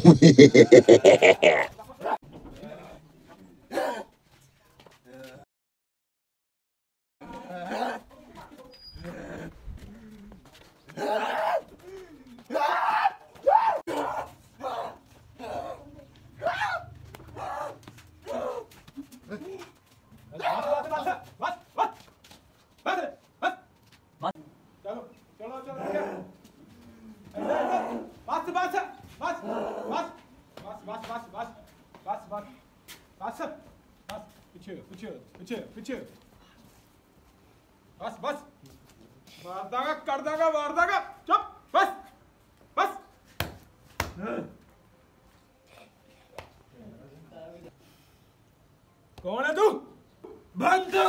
कौन है तू? बंदो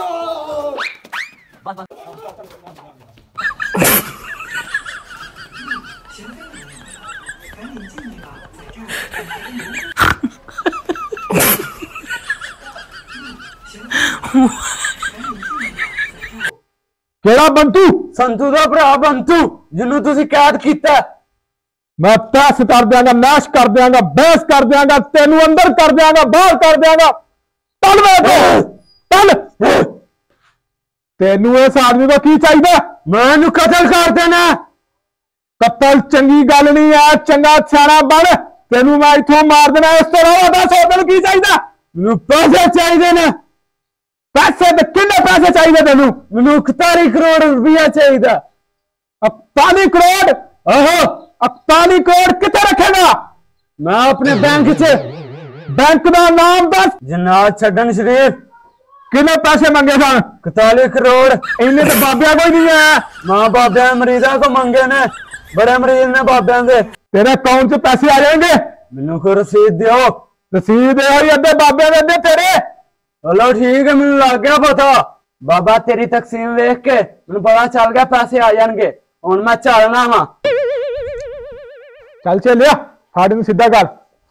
केड़ा बंतू? संतू दा भरा बंतू जिन्नू तुसी कैद कीता। मैं तैस कर देंगा, मैश कर देंगा, बहस कर देंगा, तेनू अंदर कर देंगा, बाहर कर देंगा। चल चल तेनू इस आदमी को की चाहिए? मैनू कतल कर देना। कतल चंगी गल नहीं है, चंगा सियाना बन। तेनू मैं इथों मार देना। इस तो रहा दस होटल की चाहिए? मैनू पैसे चाहिए ने। पैसे तो किन्ने पैसे चाहिए तेनू? मैनू 41 करोड़ रुपया चाहिए। 41 करोड़? आहो 41 करोड़ कितने रखेगा? मैं अपने बैंक च। बैंक का नाम दस। जनाब छड्डन शरीफ। कितने पैसे मंगे सन? 41 करोड़। इन्हें तो बाबिया कोई नहीं है। मां बाबिया मरीजा को मंगे ने, बड़े मरीज ने बाबिया दे। तेरे अकाउंट से पैसे आ जाएंगे। मैनू को रसीद दियो। रसीद अद्धे बाबिया दे अद्धे तेरे। चलो ठीक है, मैनू लग गया पता। बाबा तेरी तकसीम वेख के मैनू पता चल गया पैसे आ जाएंगे। हुण मैं चलना वा। चल चलिया साढ़े सीधा कर।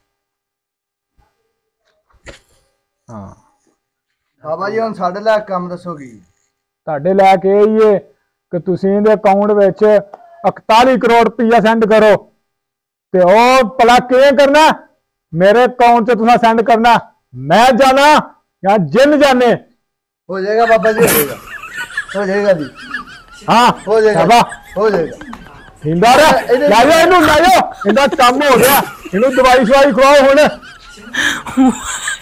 हाँ बाबा जी हुण साडे लै काम दसो की? ਤੁਹਾਡੇ ਲੈ ਕੇ ਹੀ ਹੈ ਕਿ ਤੁਸੀਂ ਇਹਦੇ ਅਕਾਊਂਟ ਵਿੱਚ 41 ਕਰੋੜ ਰੁਪਇਆ ਸੈਂਡ ਕਰੋ ਤੇ ਉਹ ਭਲਾ ਕਿਵੇਂ ਕਰਨਾ? ਮੇਰੇ ਅਕਾਊਂਟ 'ਚ ਤੁਸੀਂ ਸੈਂਡ ਕਰਨਾ। मैं जाना या जिन जाने? हो जाएगा बाबा जी, हो जाएगा जी। हाँ हो जाएगा, हो जाएगा। इनका काम हो गया। इन्हों दवाई शवाई खुआओ हुण।